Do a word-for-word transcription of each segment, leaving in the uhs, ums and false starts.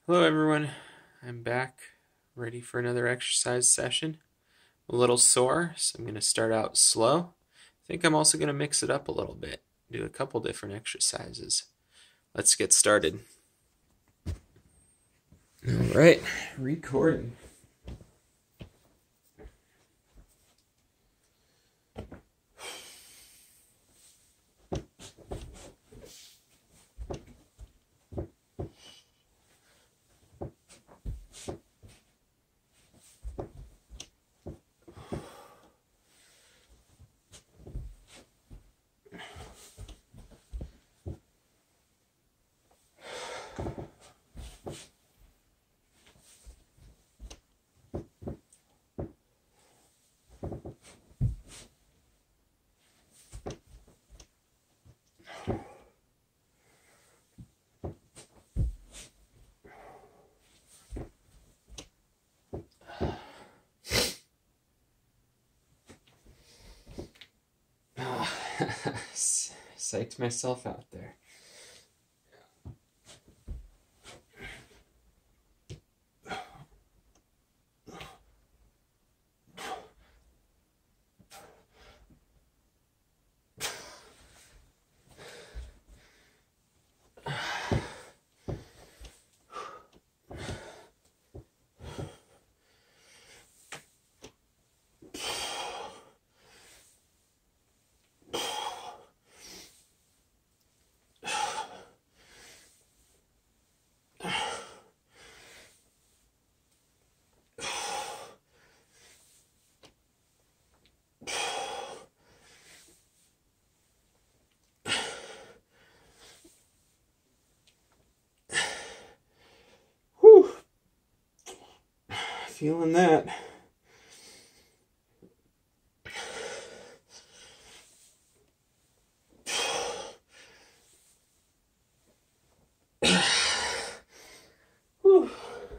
Hello, everyone. I'm back, ready for another exercise session. I'm a little sore, so I'm going to start out slow. I think I'm also going to mix it up a little bit, do a couple different exercises. Let's get started. All right, recording. Oh, psyched myself out there. Whew. Feeling that. Whew.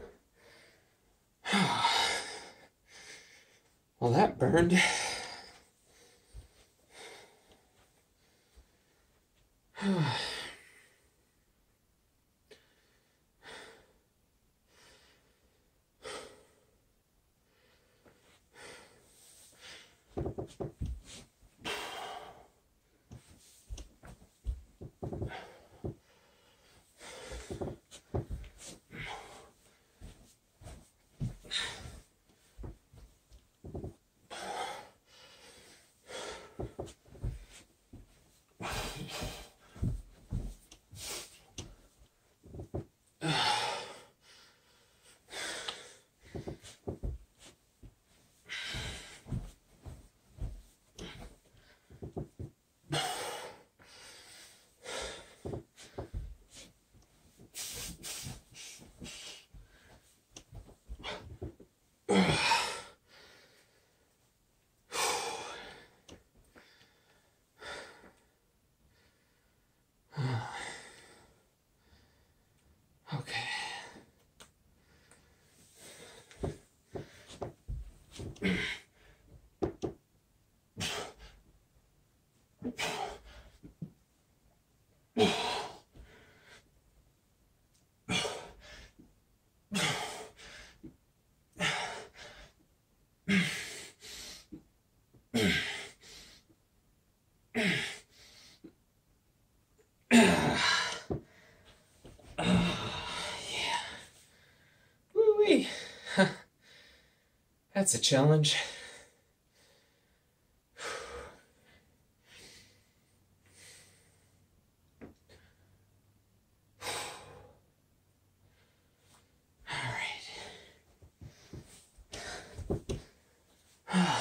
Well, that burned. Okay. Yeah. Woo-wee. That's a challenge. All right.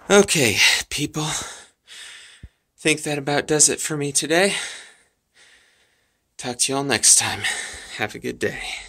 Okay, people. Think that about does it for me today. Talk to you all next time. Have a good day.